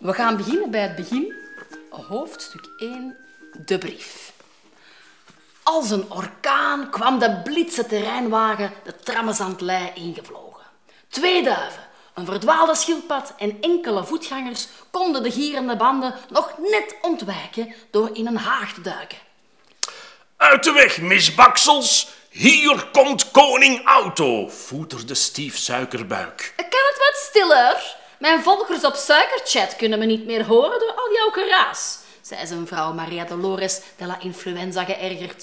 We gaan beginnen bij het begin. Hoofdstuk 1, de brief. Als een orkaan kwam de blitse terreinwagen de Trammezandlei ingevlogen. 2 duiven, een verdwaalde schildpad en enkele voetgangers konden de gierende banden nog net ontwijken door in een haag te duiken. Uit de weg, misbaksels. Hier komt koning Auto, voeterde Stief Suikerbuik. Kan het wat stiller? Mijn volgers op Suikerchat kunnen me niet meer horen door al jouw geraas, zei zijn vrouw Maria Dolores de la Influenza geërgerd.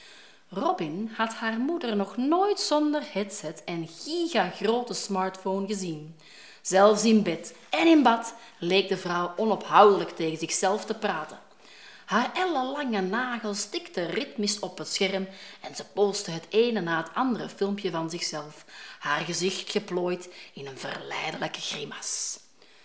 Robin had haar moeder nog nooit zonder headset en gigagrote smartphone gezien. Zelfs in bed en in bad leek de vrouw onophoudelijk tegen zichzelf te praten. Haar ellenlange nagels tikten ritmisch op het scherm en ze postte het ene na het andere filmpje van zichzelf, haar gezicht geplooid in een verleidelijke grimas.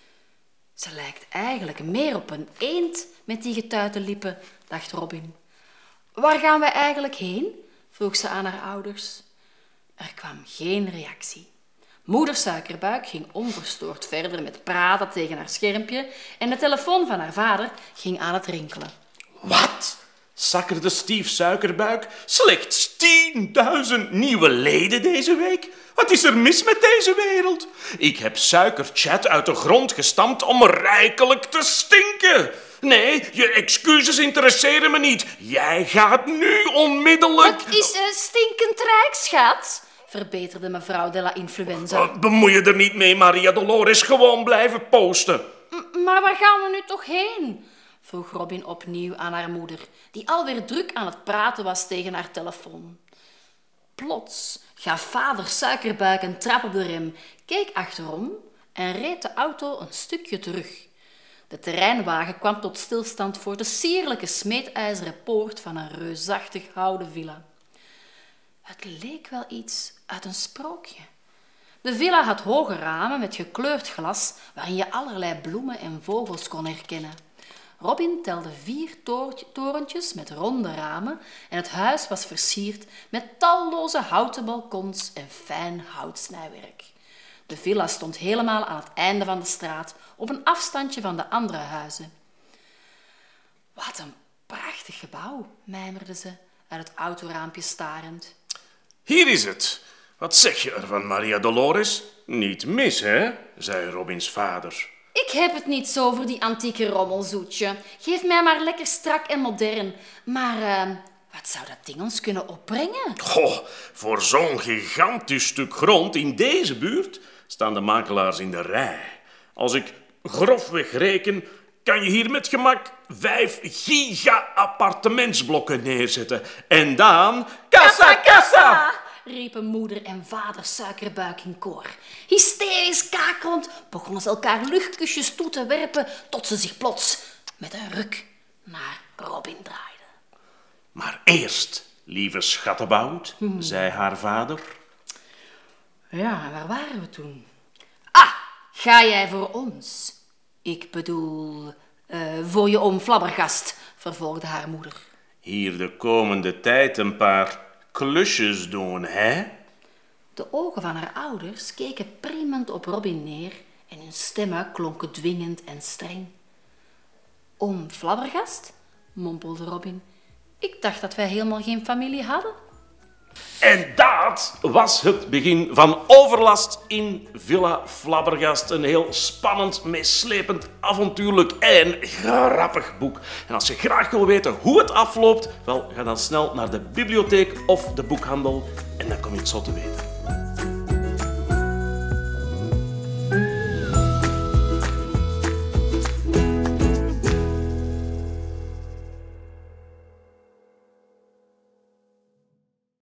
Ze lijkt eigenlijk meer op een eend met die getuite lippen, dacht Robin. Waar gaan wij eigenlijk heen? Vroeg ze aan haar ouders. Er kwam geen reactie. Moeder Suikerbuik ging onverstoord verder met praten tegen haar schermpje en de telefoon van haar vader ging aan het rinkelen. Wat? Sakkerde Stief Suikerbuik? Slechts 10.000 nieuwe leden deze week? Wat is er mis met deze wereld? Ik heb Suikerchat uit de grond gestampt om rijkelijk te stinken. Nee, je excuses interesseren me niet. Jij gaat nu onmiddellijk... Het is een stinkend rijk, schat, verbeterde mevrouw de la Influenza. Bemoei je er niet mee, Maria Dolores. Gewoon blijven posten. Maar waar gaan we nu toch heen? Vroeg Robin opnieuw aan haar moeder, die alweer druk aan het praten was tegen haar telefoon. Plots gaf vader Suikerbuik een trap op de rem, keek achterom en reed de auto een stukje terug. De terreinwagen kwam tot stilstand voor de sierlijke smeedijzeren poort van een reusachtig houten villa. Het leek wel iets uit een sprookje. De villa had hoge ramen met gekleurd glas waarin je allerlei bloemen en vogels kon herkennen. Robin telde 4 torentjes met ronde ramen en het huis was versierd met talloze houten balkons en fijn houtsnijwerk. De villa stond helemaal aan het einde van de straat, op een afstandje van de andere huizen. Wat een prachtig gebouw, mijmerde ze, uit het autoraampje starend. Hier is het. Wat zeg je ervan, Maria Dolores? Niet mis, hè? Zei Robins vader. Ik heb het niet zo voor die antieke rommelzoetje. Geef mij maar lekker strak en modern. Maar wat zou dat ding ons kunnen opbrengen? Goh, voor zo'n gigantisch stuk grond in deze buurt staan de makelaars in de rij. Als ik grofweg reken, kan je hier met gemak 5 giga-appartementsblokken neerzetten. En dan... Kassa, kassa! Riepen moeder en vader Suikerbuik in koor. Hysterisch kakelend begonnen ze elkaar luchtkusjes toe te werpen tot ze zich plots met een ruk naar Robin draaiden. Maar eerst, lieve schattenbout, zei haar vader. Ja, waar waren we toen? Ah, ga jij voor ons? Ik bedoel, voor je oom Flabbergast, vervolgde haar moeder. Hier de komende tijd een paar klusjes doen, hè? De ogen van haar ouders keken priemend op Robin neer en hun stemmen klonken dwingend en streng. Oom Flabbergast, mompelde Robin. Ik dacht dat wij helemaal geen familie hadden. En dat was het begin van Overlast in Villa Flabbergast. Een heel spannend, meeslepend, avontuurlijk en grappig boek. En als je graag wil weten hoe het afloopt, wel, ga dan snel naar de bibliotheek of de boekhandel en dan kom je het zo te weten.